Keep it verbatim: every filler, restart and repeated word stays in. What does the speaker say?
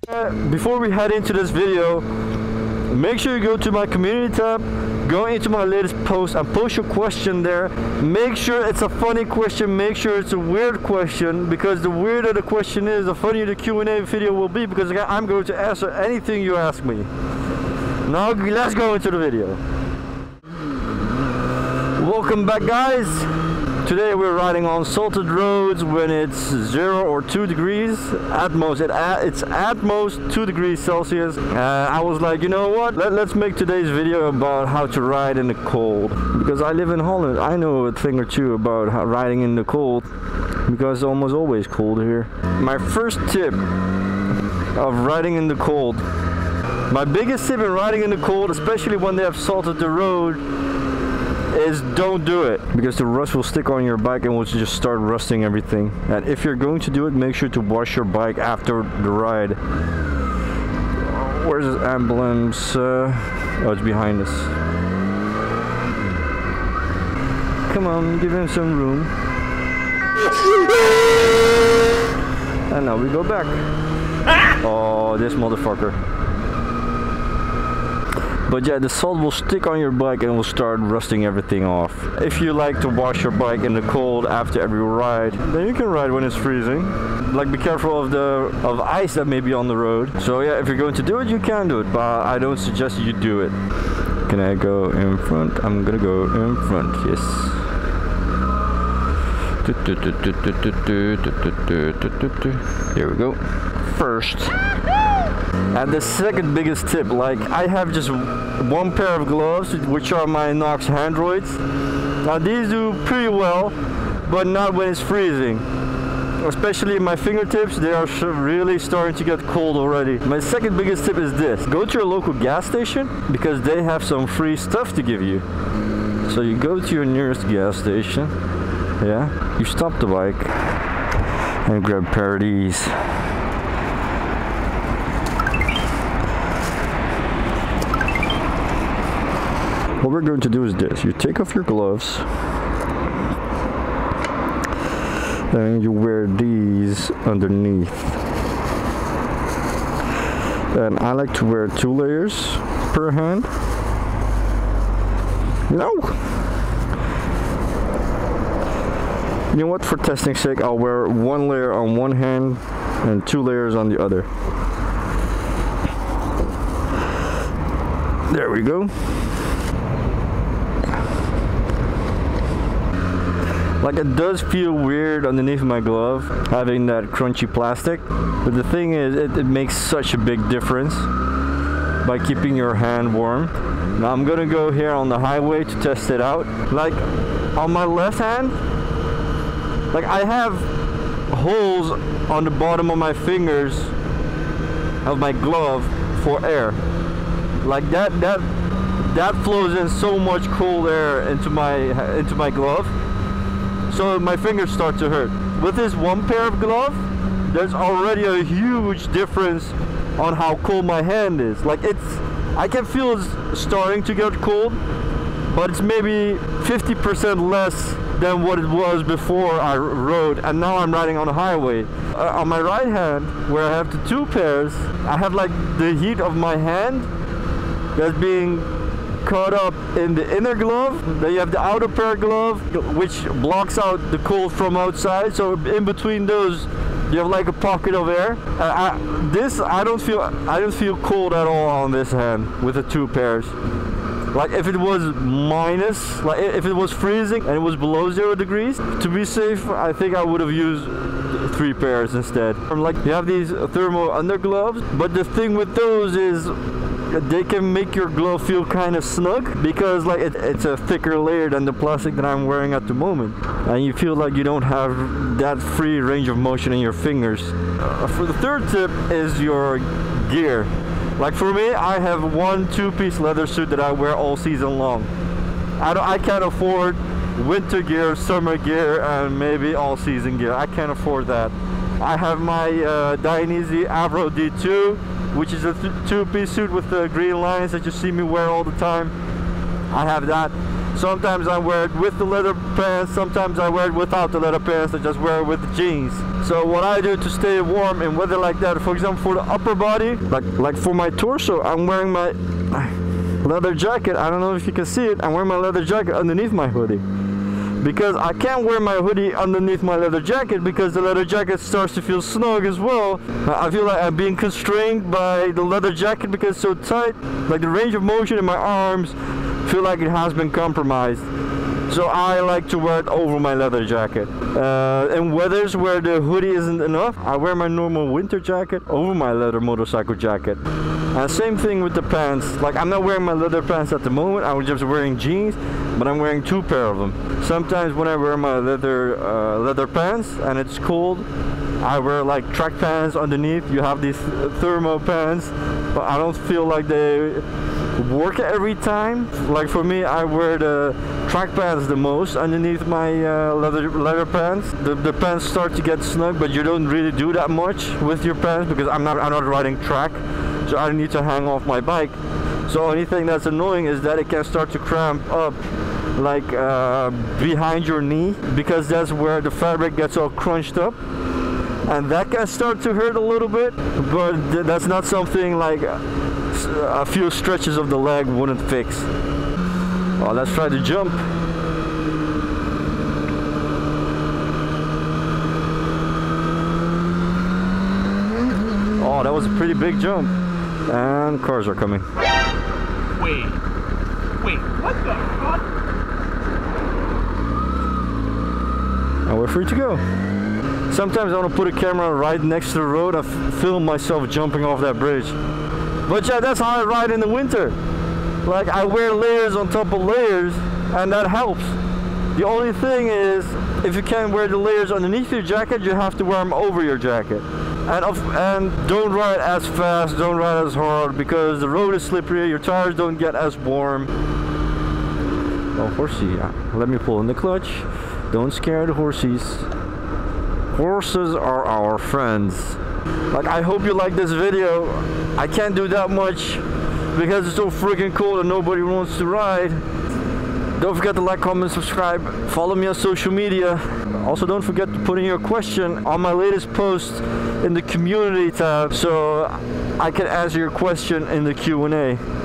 Before we head into this video, make sure you go to my community tab, go into my latest post and post your question there. Make sure it's a funny question, make sure it's a weird question, because the weirder the question is, the funnier the Q and A video will be, because I'm going to answer anything you ask me. Now let's go into the video. Welcome back, guys. Today we're riding on salted roads when it's zero or two degrees at most. It, it's at most two degrees Celsius. Uh, I was like, you know what? Let, let's make today's video about how to ride in the cold. Because I live in Holland, I know a thing or two about how riding in the cold. Because it's almost always cold here. My first tip of riding in the cold. My biggest tip in riding in the cold, especially when they have salted the road, is don't do it, because the rust will stick on your bike and will just start rusting everything. And if you're going to do it, make sure to wash your bike after the ride. Where's the ambulance? Uh, oh, it's behind us. Come on, give him some room. And now we go back. Oh, this motherfucker. But yeah, the salt will stick on your bike and will start rusting everything off. If you like to wash your bike in the cold after every ride, then you can ride when it's freezing. Like, be careful of the of ice that may be on the road. So yeah, if you're going to do it, you can do it, but I don't suggest you do it. Can I go in front? I'm gonna go in front, yes. Here we go. First. And the second biggest tip, like, I have just one pair of gloves, which are my Nox Handroids. Now these do pretty well, but not when it's freezing. Especially my fingertips, they are really starting to get cold already. My second biggest tip is this: go to your local gas station, because they have some free stuff to give you. So you go to your nearest gas station, yeah, you stop the bike and grab a pair of these. What we're going to do is this: you take off your gloves and you wear these underneath. And I like to wear two layers per hand. No! You know what, for testing sake, I'll wear one layer on one hand and two layers on the other. There we go. Like, it does feel weird underneath my glove, having that crunchy plastic. But the thing is, it, it makes such a big difference by keeping your hand warm. Now I'm gonna go here on the highway to test it out. Like, on my left hand, like, I have holes on the bottom of my fingers of my glove for air. Like, that, that, that flows in so much cold air into my, into my glove. So my fingers start to hurt. With this one pair of gloves, there's already a huge difference on how cold my hand is. Like, it's, I can feel it's starting to get cold, but it's maybe fifty percent less than what it was before I rode, and now I'm riding on the highway. Uh, on my right hand, where I have the two pairs, I have like the heat of my hand that's being caught up in the inner glove. Then you have the outer pair glove, which blocks out the cold from outside. So in between those, you have like a pocket of air. Uh, I, this I don't feel I don't feel cold at all on this hand with the two pairs. Like, if it was minus, like if it was freezing and it was below zero degrees, to be safe, I think I would have used three pairs instead. Like, you have these thermal undergloves, but the thing with those is they can make your glove feel kind of snug, because like it, it's a thicker layer than the plastic that I'm wearing at the moment, and you feel like you don't have that free range of motion in your fingers. Uh, for the third tip is your gear. Like, for me, I have one two-piece leather suit that I wear all season long. I, don't, I can't afford winter gear, summer gear, and maybe all season gear. I can't afford that. I have my uh, Dainese Avro D two, which is a two-piece suit with the green lines that you see me wear all the time. I have that. Sometimes I wear it with the leather pants, sometimes I wear it without the leather pants, I just wear it with the jeans. So what I do to stay warm in weather like that, for example for the upper body, like, like for my torso, I'm wearing my leather jacket. I don't know if you can see it, I'm wearing my leather jacket underneath my hoodie. Because I can't wear my hoodie underneath my leather jacket because the leather jacket starts to feel snug as well. I feel like I'm being constrained by the leather jacket because it's so tight. Like the range of motion in my arms feel like it has been compromised. So I like to wear it over my leather jacket. Uh, in weathers where the hoodie isn't enough, I wear my normal winter jacket over my leather motorcycle jacket. And same thing with the pants. Like I'm not wearing my leather pants at the moment, I'm just wearing jeans, but I'm wearing two pair of them. Sometimes when I wear my leather uh, leather pants and it's cold, I wear like track pants underneath. You have these thermo pants, but I don't feel like they work every time. Like for me, I wear the track pants the most underneath my uh, leather leather pants. The, the pants start to get snug, but you don't really do that much with your pants because I'm not I'm not riding track, so I need to hang off my bike. So anything that's annoying is that it can start to cramp up like uh, behind your knee, because that's where the fabric gets all crunched up, and that can start to hurt a little bit, but th that's not something like a few stretches of the leg wouldn't fix. Well, let's try to jump. Oh, that was a pretty big jump. And cars are coming. Wait. Wait, what the fuck? And we're free to go. Sometimes I want to put a camera right next to the road and film myself jumping off that bridge. But yeah, that's how I ride in the winter. Like I wear layers on top of layers, and that helps. The only thing is, if you can't wear the layers underneath your jacket, you have to wear them over your jacket. And, of, and don't ride as fast, don't ride as hard, because the road is slippery, your tires don't get as warm. Oh, horsey, let me pull in the clutch. Don't scare the horsies. Horses are our friends. Like, I hope you like this video. I can't do that much because it's so freaking cold and nobody wants to ride. Don't forget to like, comment, subscribe. Follow me on social media. Also, don't forget to put in your question on my latest post in the community tab, so I can answer your question in the Q and A.